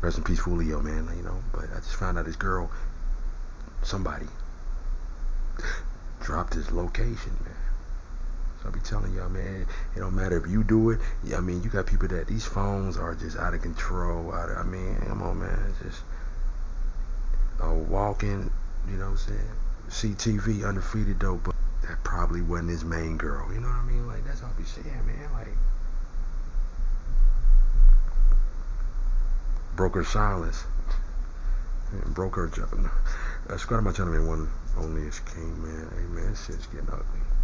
Rest in peace, Foolio, man. You know, but I just found out this girl, somebody dropped his location, man. So I be telling y'all, man, it don't matter if you do it. Yeah, I mean, you got people that these phones are just out of control. I mean, come on, man. It's just walking, you know what I'm saying? CTV, undefeated though, but that probably wasn't his main girl. You know what I mean? Like, that's all I be saying, man. Like, broke her silence. Broke her job. Subscribe to my channel, man. One only is king, man. Hey, man, this shit's getting ugly.